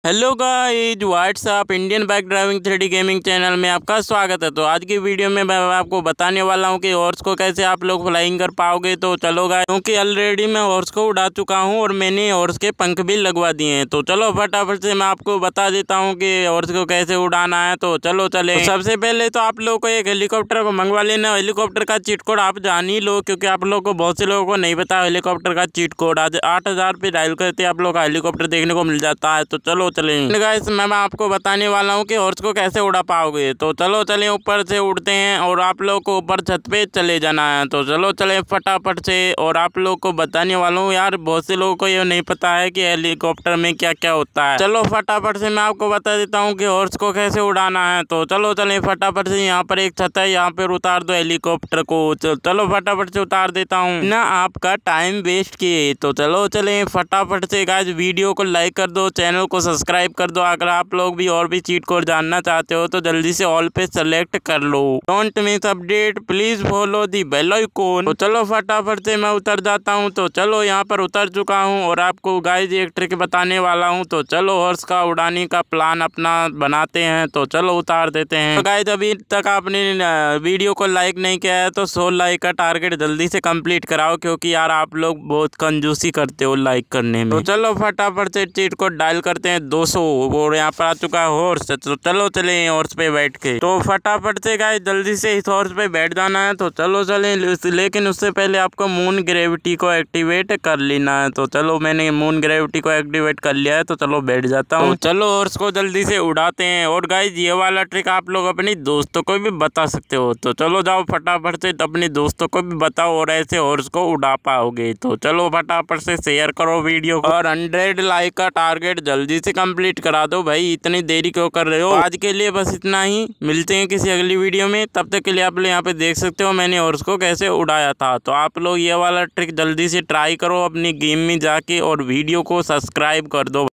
Hello guys, what's up Indian bike driving 3D gaming channel में आपका स्वागत है। तो आज की वीडियो में मैं आपको बताने वाला हूं कि हॉर्स को कैसे आप लोग फ्लाइंग कर पाओगे। तो चलो गाइस, क्योंकि ऑलरेडी मैं हॉर्स को उड़ा चुका हूं और मैंने हॉर्स के पंख भी लगवा दिए हैं। तो चलो फटाफट से मैं आपको बता देता हूँ कि हॉर्स को कैसे उड़ाना है। तो चलो चले। तो सबसे पहले तो आप लोग को एक हेलीकॉप्टर को मंगवा लेना। हेलीकॉप्टर का चीट कोड आप जान ही लो, क्योंकि आप लोग को बहुत से लोगों को नहीं पता हेलीकॉप्टर का चीट कोड। आज 8000 पे डायल करते आप लोग का हेलीकॉप्टर देखने को मिल जाता है। तो चलो चलें गाइस, मैं आपको बताने वाला हूँ कि हॉर्स को कैसे उड़ा पाओगे। तो चलो चलें, ऊपर से उड़ते हैं और आप लोग को ऊपर छत पे चले जाना है। तो चलो चले फटाफट से। और आप लोग को बताने वाला हूँ यार, बहुत से लोगों को ये नहीं पता है कि हेलीकॉप्टर में क्या क्या होता है। चलो फटाफट से मैं आपको बता देता हूँ कि हॉर्स को कैसे उड़ाना है। तो चलो चले फटाफट से। यहाँ पर एक छत है, यहाँ पर उतार दो हेलीकॉप्टर को। चलो फटाफट से उतार देता हूँ ना आपका टाइम वेस्ट किए। तो चलो चले फटाफट से गाइस, वीडियो को लाइक कर दो, चैनल को सब्सक्राइब कर दो। अगर आप लोग भी और भी चीट कोड जानना चाहते हो तो जल्दी से ऑल पे सेलेक्ट कर लो। Don't miss update, please follow the bell icon. तो चलो फटाफट से मैं उतर जाता हूँ। तो चलो यहाँ पर उतर चुका हूँ और आपको गाइस एक ट्रिक बताने वाला हूँ। तो चलो हॉर्स का उड़ाने का प्लान अपना बनाते हैं। तो चलो उतार देते हैं। तो गाइस, अभी तक आपने वीडियो को लाइक नहीं किया है तो 100 लाइक का टारगेट जल्दी से कंप्लीट कराओ, क्योंकि यार आप लोग बहुत कंजूसी करते हो लाइक करने में। तो चलो फटाफट से चीट कोड डायल करते हैं 200। और यहाँ पर आ चुका है हॉर्स। तो चलो चले हॉर्स पे बैठ के। तो फटाफट से गाइस जल्दी से इस हॉर्स पे बैठ जाना है। तो चलो चले, लेकिन उससे पहले आपको मून ग्रेविटी को एक्टिवेट कर लेना है। तो चलो मैंने मून ग्रेविटी को एक्टिवेट कर लिया है। तो चलो बैठ जाता हूँ। तो चलो हॉर्स को जल्दी से उड़ाते हैं। और गाइस ये वाला ट्रिक आप लोग अपने दोस्तों को भी बता सकते हो। तो चलो जाओ फटाफट से अपने दोस्तों को भी बताओ और ऐसे हॉर्स को उड़ा पाओगे। तो चलो फटाफट से शेयर करो वीडियो और 100 लाइक का टारगेट जल्दी से कंप्लीट करा दो भाई। इतनी देरी क्यों कर रहे हो। आज के लिए बस इतना ही, मिलते हैं किसी अगली वीडियो में। तब तक के लिए आप लोग यहाँ पे देख सकते हो मैंने हॉर्स को कैसे उड़ाया था। तो आप लोग ये वाला ट्रिक जल्दी से ट्राई करो अपनी गेम में जाके और वीडियो को सब्सक्राइब कर दो।